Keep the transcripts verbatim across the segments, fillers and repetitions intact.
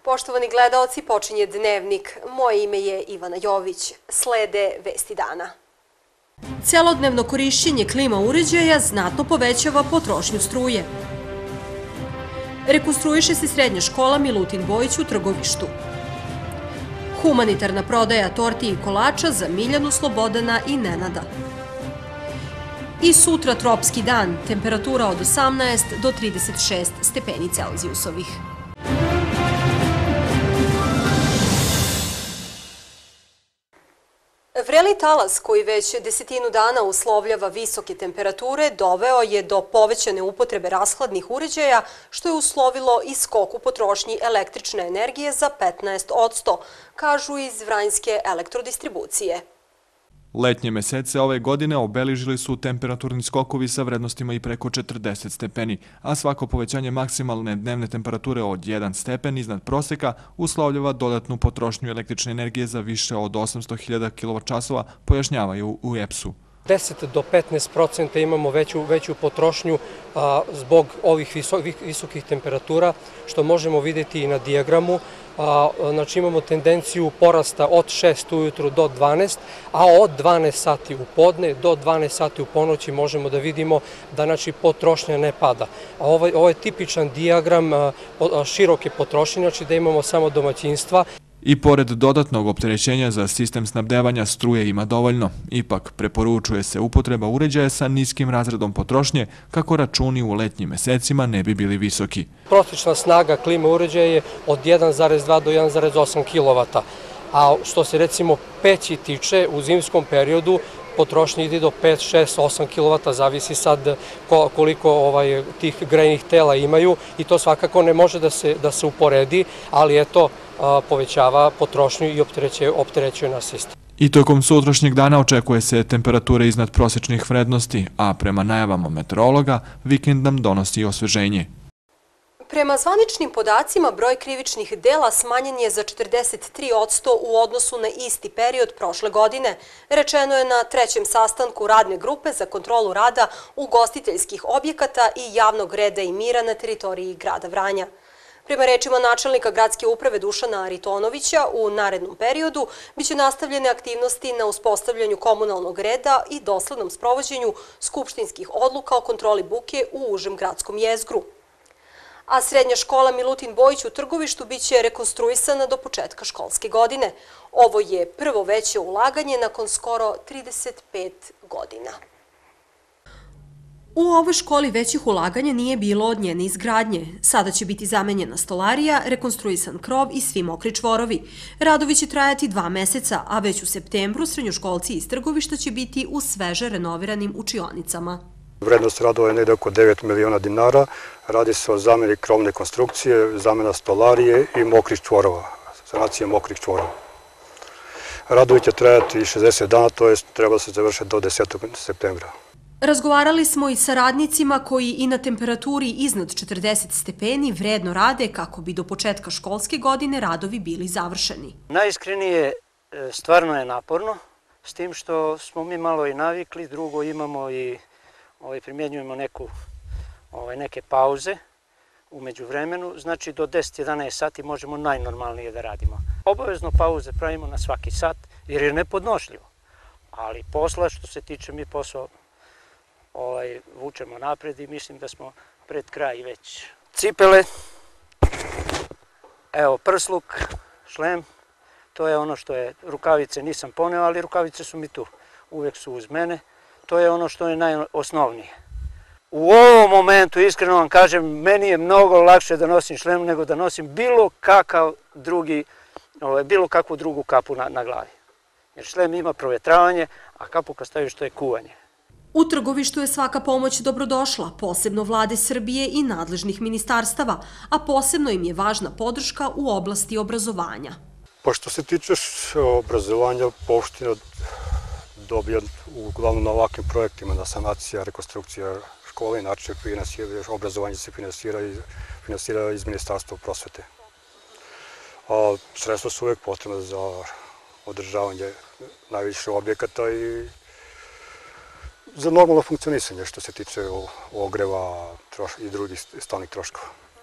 Poštovani gledaoci, počinje Dnevnik. Moje ime je Ivana Jović. Slede vesti dana. Celodnevno korišćenje klima uređaja znatno povećava potrošnju struje. Rekonstruiše se srednja škola Milutin Bojić u Trgovištu. Humanitarna prodaja torti i kolača za Miljanu, Slobodana i Nenada. I sutra tropski dan, temperatura od osamnaest do trideset šest stepeni Celzijusovih. Vreli talas koji već desetinu dana uslovljava visoke temperature doveo je do povećane upotrebe rashladnih uređaja, što je uslovilo i skok u potrošnji električne energije za petnaest posto, kažu iz Vranjske elektrodistribucije. Letnje mesece ove godine obeležili su temperaturni skokovi sa vrednostima i preko četrdeset stepeni, a svako povećanje maksimalne dnevne temperature od jedan stepen iznad proseka uslovljava dodatnu potrošnju električne energije za više od osamsto hiljada kilovat-časova, pojašnjavaju u E P S-u. deset do petnaest procenta imamo veću, veću potrošnju a, zbog ovih visokih, visokih temperatura, što možemo vidjeti i na dijagramu. A, znači imamo tendenciju porasta od šest ujutru do dvanaest, a od dvanaest sati u podne do dvanaest sati u ponoći možemo da vidimo da znači, potrošnja ne pada. A ovo, ovo je tipičan dijagram a, a, široke potrošnje, znači da imamo samo domaćinstva. I pored dodatnog opterećenja za sistem snabdevanja struje ima dovoljno. Ipak, preporučuje se upotreba uređaja sa niskim razredom potrošnje kako računi u letnjim mesecima ne bi bili visoki. Prosječna snaga klime uređaja je od jedan zarez dva do jedan zarez osam kilovata, a što se recimo peći tiče u zimskom periodu potrošnja ide do pet, šest, osam kilovata, zavisi sad koliko ovaj, tih grejnih tela imaju i to svakako ne može da se, da se uporedi, ali eto, povećava potrošnju i opterećuje, opterećuje na sistem. I tokom sutrašnjeg dana očekuje se temperature iznad prosječnih vrednosti, a prema najavama meteorologa vikend nam donosi osveženje. Prema zvaničnim podacima, broj krivičnih dela smanjen je za četrdeset tri posto u odnosu na isti period prošle godine, rečeno je na trećem sastanku radne grupe za kontrolu rada ugostiteljskih objekata i javnog reda i mira na teritoriji grada Vranja. Prema rečima načelnika gradske uprave Dušana Aritonovića, u narednom periodu biće nastavljene aktivnosti na uspostavljanju komunalnog reda i doslednom sprovođenju skupštinskih odluka o kontroli buke u užem gradskom jezgru. A srednja škola Milutin Bojić u Trgovištu biće rekonstruisana do početka školske godine. Ovo je prvo veće ulaganje nakon skoro trideset pet godina. U ovoj školi većih ulaganja nije bilo od njene izgradnje. Sada će biti zamenjena stolarija, rekonstruisan krov i svi mokri čvorovi. Radovi će trajati dva meseca, a već u septembru srednjoškolci iz Trgovišta će biti u sveže renoviranim učionicama. Vrednost radova je negde oko devet miliona dinara. Radi se o zameni krovne konstrukcije, zamena stolarije i mokrih čvorova, sanacija mokrih čvorova. Radovi će trajati šezdeset dana, to je treba se završiti do desetog septembra. Razgovarali smo i sa radnicima koji i na temperaturi iznad četrdeset stepeni vredno rade kako bi do početka školske godine radovi bili završeni. Najiskrenije, stvarno je naporno, s tim što smo mi malo i navikli, drugo imamo i ovaj, primjenjujemo neku, ovaj, neke pauze umeđu vremenu, znači do deset do jedanaest sati možemo najnormalnije da radimo. Obavezno pauze pravimo na svaki sat jer je nepodnošljivo, ali posla što se tiče mi posao ovaj, vučemo napred i mislim da smo pred kraj već. Cipele, evo prsluk, šlem, to je ono što je, rukavice nisam poneo, ali rukavice su mi tu, uvek su uz mene. To je ono što je najosnovnije. U ovom momentu, iskreno vam kažem, meni je mnogo lakše da nosim šlem nego da nosim bilo kakav drugi, bilo kakvu drugu kapu na, na glavi. Jer šlem ima provjetravanje, a kapu kad staviš to je kuvanje. U Trgovištu je svaka pomoć dobrodošla, posebno vlade Srbije i nadležnih ministarstava, a posebno im je važna podrška u oblasti obrazovanja. Pa što se tiče obrazovanja, opština dobija uglavnom na ovakvim projektima, na sanacija, rekonstrukcija škole, inače obrazovanje se finansira, finansira iz Ministarstva prosvete. A sredstva su uvek potrebna za održavanje najviše objekata i za normalno funkcionisanje što se tiče ogreva i drugih stalnih troškova.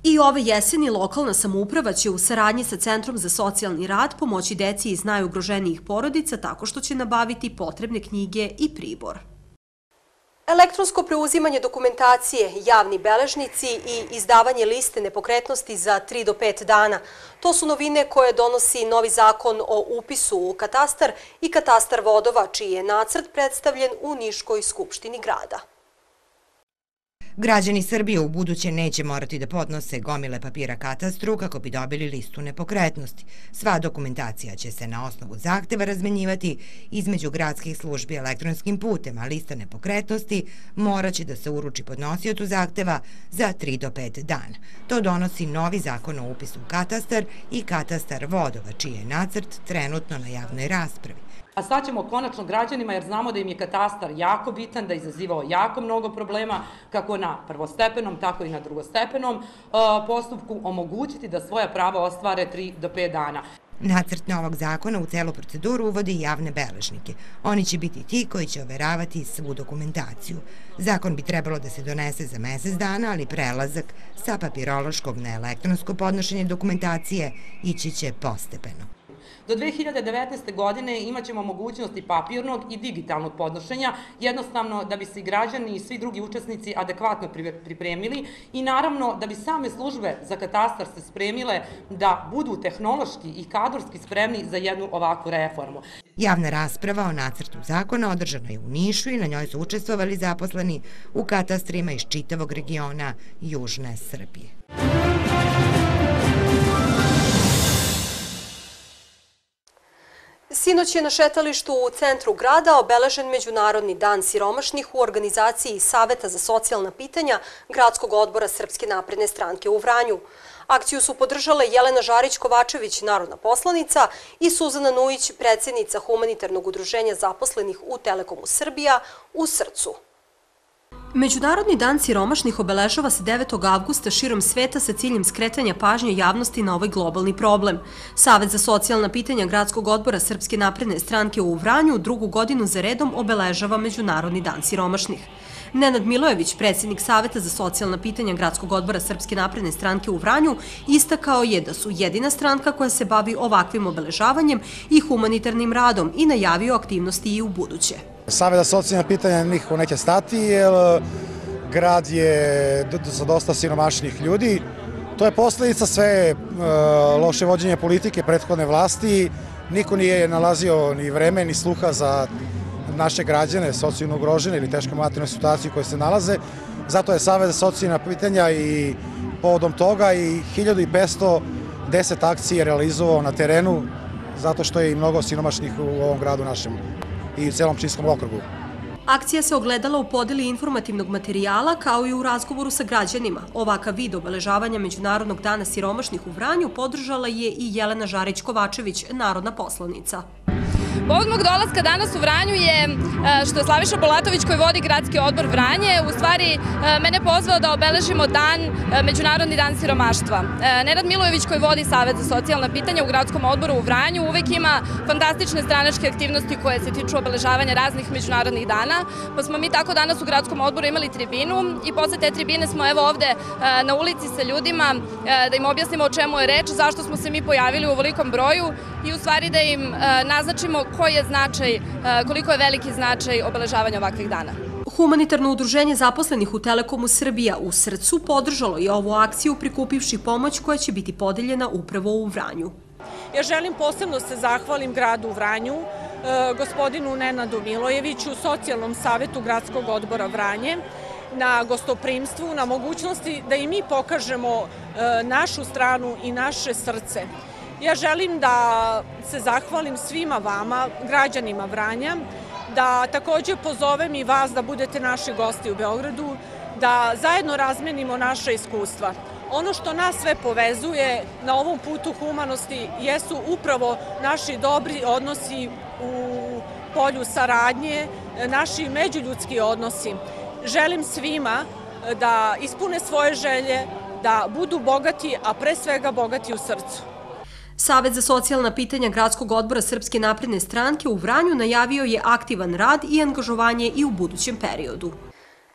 I ove jeseni lokalna samouprava će u saradnji sa Centrom za socijalni rad pomoći deci iz najugroženijih porodica tako što će nabaviti potrebne knjige i pribor. Elektronsko preuzimanje dokumentacije, javni beležnici i izdavanje liste nepokretnosti za tri do pet dana. To su novine koje donosi novi zakon o upisu u katastar i katastar vodova, čiji je nacrt predstavljen u Niškoj skupštini grada. Građani Srbije u buduće neće morati da podnose gomile papira katastru kako bi dobili listu nepokretnosti. Sva dokumentacija će se na osnovu zahteva razmenjivati između gradskih službi elektronskim putem, a lista nepokretnosti moraće da se uruči podnosiocu zahteva za tri do pet dana. To donosi novi zakon o upisu u katastar i katastar vodova, čiji je nacrt trenutno na javnoj raspravi. A sad ćemo konačno građanima, jer znamo da im je katastar jako bitan, da je izazivao jako mnogo problema, kako na prvostepenom, tako i na drugostepenom postupku, omogućiti da svoja prava ostvare tri do pet dana. Nacrt novog zakona u celu proceduru uvodi javne beležnike. Oni će biti ti koji će overavati svu dokumentaciju. Zakon bi trebalo da se donese za mesec dana, ali prelazak sa papirološkog na elektronsko podnošenje dokumentacije ići će postepeno. Do dve hiljade devetnaeste. godine imat ćemo mogućnosti papirnog i digitalnog podnošenja, jednostavno da bi se i građani i svi drugi učesnici adekvatno pripremili i naravno da bi same službe za katastar se spremile da budu tehnološki i kadrovski spremni za jednu ovakvu reformu. Javna rasprava o nacrtu zakona održana je u Nišu i na njoj su učestvovali zaposleni u katastrima iz čitavog regiona Južne Srbije. Sinoć je na šetalištu u centru grada obeležen Međunarodni dan siromašnih u organizaciji Saveta za socijalna pitanja Gradskog odbora Srpske napredne stranke u Vranju. Akciju su podržale Jelena Žarić-Kovačević, narodna poslanica, i Suzana Nujić, predsjednica humanitarnog udruženja zaposlenih u Telekomu Srbija u Srcu. Međunarodni dan siromašnih obeležava se devetog avgusta širom sveta sa ciljem skretanja pažnje javnosti na ovaj globalni problem. Savet za socijalna pitanja Gradskog odbora Srpske napredne stranke u Vranju drugu godinu za redom obeležava Međunarodni dan siromašnih. Nenad Milojević, predsjednik Saveta za socijalna pitanja Gradskog odbora Srpske napredne stranke u Vranju, istakao je da su jedina stranka koja se bavi ovakvim obeležavanjem i humanitarnim radom i najavio aktivnosti i u buduće. Savet za socijalna pitanja nikako neće stati, jer grad je za dosta siromašnih ljudi. To je posljedica sve loše vođenje politike prethodne vlasti. Niko nije nalazio ni vreme ni sluha za naše građane, socijalno ugrožene ili teško materijalne situacije u kojoj se nalaze. Zato je Savet za socijalna pitanja i povodom toga i hiljadu petsto deset akcije realizovao na terenu, zato što je i mnogo siromašnih u ovom gradu našem i u celom Pčinjskom okrugu. Akcija se ogledala u podeli informativnog materijala kao i u razgovoru sa građanima. Ovakav vid obeležavanja Međunarodnog dana siromašnih u Vranju podržala je i Jelena Žarić-Kovačević, narodna poslanica. Povod mog dolaska danas u Vranju je što je Slaviša Bulatović, koji vodi Gradski odbor Vranje, u stvari mene pozvao da obeležimo dan, Međunarodni dan siromaštva. Nenad Milojević, koji vodi Savet za socijalna pitanja u Gradskom odboru u Vranju, uvek ima fantastične stranačke aktivnosti koje se tiču obeležavanja raznih međunarodnih dana, pa smo mi tako danas u Gradskom odboru imali tribinu i posle te tribine smo evo ovde na ulici sa ljudima da im objasnimo o čemu je reč, zašto smo se mi pojavili u ovolikom broju i u stvari da im naznačimo koji je značaj, koliko je veliki značaj obeležavanja ovakvih dana. Humanitarno udruženje zaposlenih u Telekomu Srbija u Srcu podržalo je ovu akciju prikupivši pomoć koja će biti podeljena upravo u Vranju. Ja želim posebno se zahvalim gradu Vranju, gospodinu Nenadu Milojeviću, Socijalnom savetu Gradskog odbora Vranje, na gostoprimstvu, na mogućnosti da i mi pokažemo našu stranu i naše srce. Ja želim da se zahvalim svima vama, građanima Vranja, da takođe pozovem i vas da budete naši gosti u Beogradu, da zajedno razmenimo naše iskustva. Ono što nas sve povezuje na ovom putu humanosti jesu upravo naši dobri odnosi u polju saradnje, naši međuljudski odnosi. Želim svima da ispune svoje želje, da budu bogati, a pre svega bogati u srcu. Savet za socijalna pitanja Gradskog odbora Srpske napredne stranke u Vranju najavio je aktivan rad i angažovanje i u budućem periodu.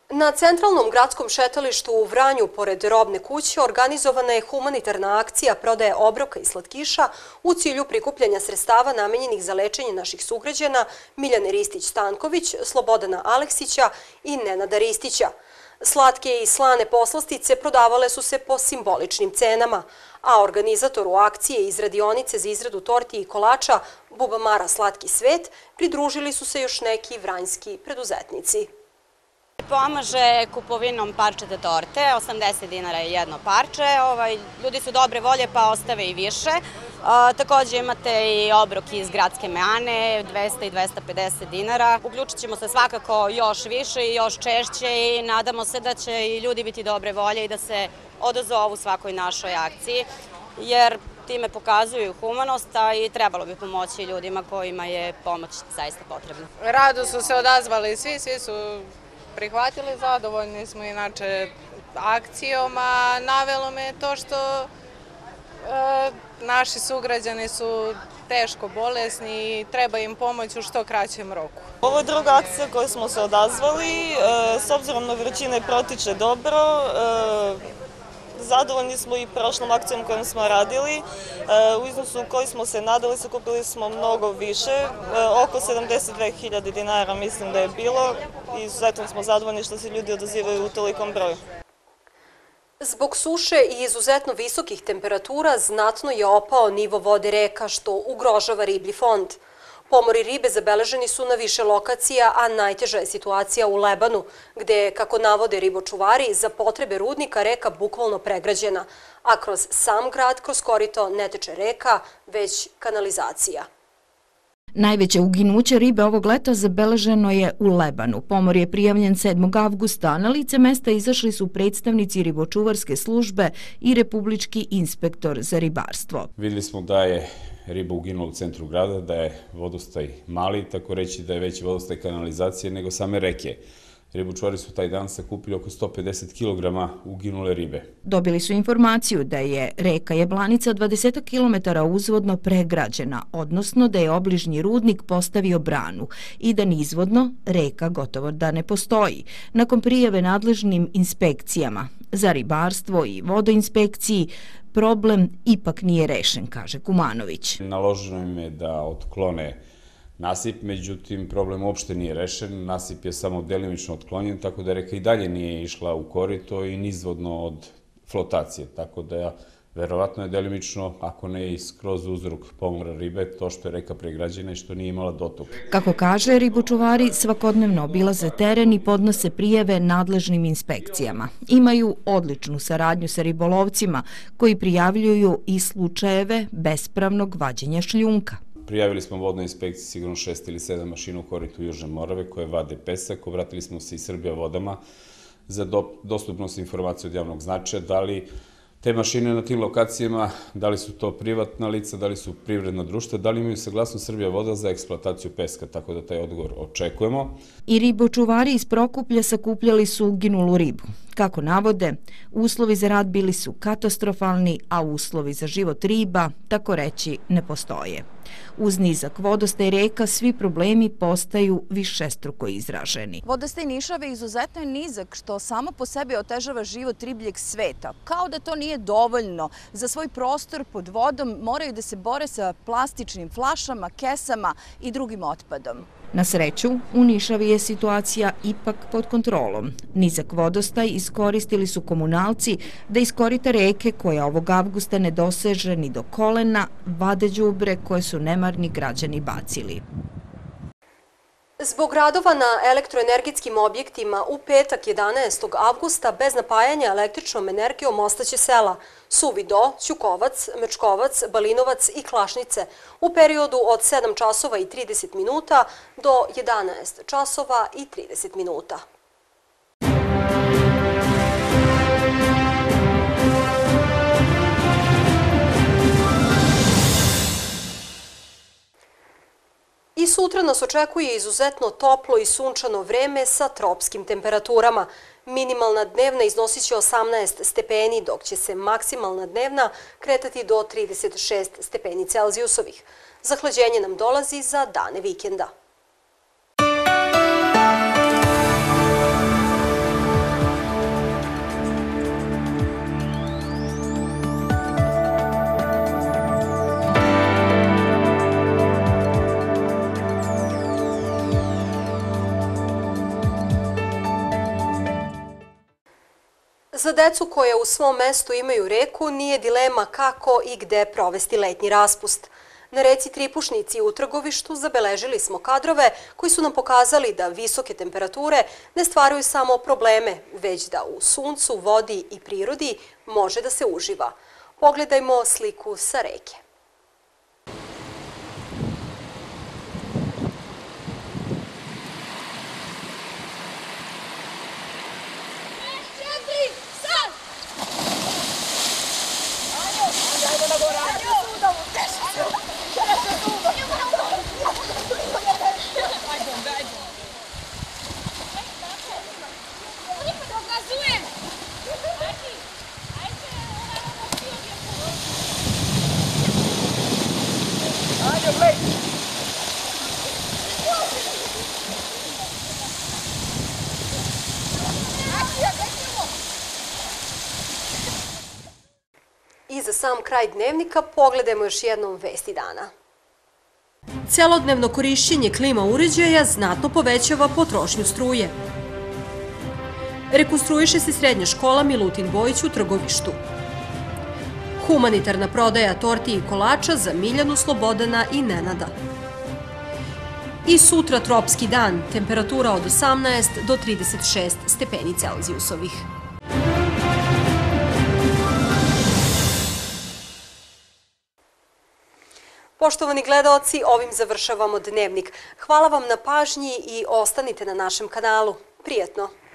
Na centralnom gradskom šetalištu u Vranju, pored robne kuće, organizovana je humanitarna akcija prodaje obroka i slatkiša u cilju prikupljanja sredstava namenjenih za lečenje naših sugrađana Miljane Ristić-Stanković, Slobodana Aleksića i Nenada Ristića. Slatke i slane poslastice prodavale su se po simboličnim cenama, a organizatoru akcije iz radionice za izradu torti i kolača Bubamara Slatki svet pridružili su se još neki vranjski preduzetnici. Pomaže kupovinom parčete torte, osamdeset dinara je jedno parče, ljudi su dobre volje pa ostave i više. Također imate i obrok iz gradske meane, dvesta i dvesta pedeset dinara. Uključit ćemo se svakako još više i još češće i nadamo se da će i ljudi biti dobre volje i da se odazovu svakoj našoj akciji, jer time pokazuju humanost, a i trebalo bi pomoći ljudima kojima je pomoć zaista potrebna. Rado su se odazvali svi, svi su prihvatili, zadovoljni smo inače akcijom, a navelo me to što e, naši sugrađani su teško bolesni i treba im pomoć u što kraćem roku. Ovo je druga akcija koju smo se odazvali, e, s obzirom na vrućine protiče dobro. E, Zadovoljni smo i prošlom akcijom kojom smo radili. U iznosu koji smo se nadali, sakupili smo mnogo više, oko sedamdeset dve hiljade dinara mislim da je bilo i izuzetno smo zadovoljni što se ljudi odazivaju u tolikom broju. Zbog suše i izuzetno visokih temperatura znatno je opao nivo vode reka, što ugrožava riblji fond. Pomori ribe zabeleženi su na više lokacija, a najteža je situacija u Lebanu, gde, kako navode ribočuvari, za potrebe rudnika reka bukvalno pregrađena, a kroz sam grad, kroz korito, ne teče reka, već kanalizacija. Najveće uginuće ribe ovog leta zabeleženo je u Lebanu. Pomor je prijavljen sedmog avgusta. Na lice mesta izašli su predstavnici ribočuvarske službe i republički inspektor za ribarstvo. Vidjeli smo da je riba uginula u centru grada, da je vodostaj mali, tako reći da je veći vodostaj kanalizacije nego same reke. Ribočuvari su taj dan sakupili oko sto pedeset kilograma uginule ribe. Dobili su informaciju da je reka Jablanica dvadeset kilometara uzvodno pregrađena, odnosno da je obližnji rudnik postavio branu i da nizvodno reka gotovo da ne postoji. Nakon prijave nadležnim inspekcijama za ribarstvo i vodoinspekciji, problem ipak nije rešen, kaže Kumanović. Naloženo im je da otklone nasip, međutim problem uopšte nije rešen, nasip je samo delimično otklonjen, tako da reka i dalje nije išla u korito i nizvodno od flotacije, tako da verovatno je delimično, ako ne i skroz uzrok pomora ribe, to što je reka pregrađena i što nije imala dotok. Kako kaže, ribočuvari svakodnevno obilaze teren i podnose prijave nadležnim inspekcijama. Imaju odličnu saradnju sa ribolovcima koji prijavljuju i slučajeve bespravnog vađenja šljunka. Prijavili smo vodnoj inspekciji sigurno šest ili sedam mašina u koritu Južne Morave koje vade pesak. Obratili smo se i Srbija vodama za dostupnost informacije od javnog značaja. Da li te mašine na tim lokacijama, da li su to privatna lica, da li su privredna društva, da li imaju saglasnost Srbija voda za eksploataciju peska, tako da taj odgovor očekujemo. I ribočuvari iz Prokuplja sakupljali su uginulu ribu. Kako navode, uslovi za rad bili su katastrofalni, a uslovi za život riba, tako reći, ne postoje. Uz nizak vodostaj reka svi problemi postaju višestruko izraženi. Vodostaj Nišave izuzetno je nizak, što samo po sebi otežava život ribljeg sveta. Kao da to nije dovoljno, za svoj prostor pod vodom moraju da se bore sa plastičnim flašama, kesama i drugim otpadom. Na sreću, u Nišavi je situacija ipak pod kontrolom. Nizak vodostaj iskoristili su komunalci da iz korita reke, koja ovog avgusta ne doseže ni do kolena, vade đubre koje su nemarni građani bacili. Zbog radova na elektroenergetskim objektima u petak jedanaestog avgusta bez napajanja električnom energijom ostaće sela Suvi Do, Ćukovac, Mečkovac, Balinovac i Klašnice u periodu od sedam časova i trideset minuta do jedanaest časova i trideset minuta. I sutra nas očekuje izuzetno toplo i sunčano vreme sa tropskim temperaturama. Minimalna dnevna iznosit će osamnaest stepeni, dok će se maksimalna dnevna kretati do trideset šest stepeni Celzijusovih. Zahlađenje nam dolazi za dane vikenda. Za decu koja u svom mestu imaju reku nije dilema kako i gde provesti letnji raspust. Na reci Tripušnici u Trgovištu zabeležili smo kadrove koji su nam pokazali da visoke temperature ne stvaraju samo probleme, već da u suncu, vodi i prirodi može da se uživa. Pogledajmo sliku sa reke. I za sam kraj dnevnika pogledajmo još jednom vesti dana. Celodnevno korišćenje klima uređaja znatno povećava potrošnju struje. Rekonstruiše se srednja škola Milutin Bojić u Trgovištu. Humanitarna prodaja torti i kolača za Miljanu, Slobodana i Nenada. I sutra tropski dan, temperatura od osamnaest do trideset šest stepeni Celzijusovih. Poštovani gledaoci, ovim završavamo dnevnik. Hvala vam na pažnji i ostanite na našem kanalu. Prijetno!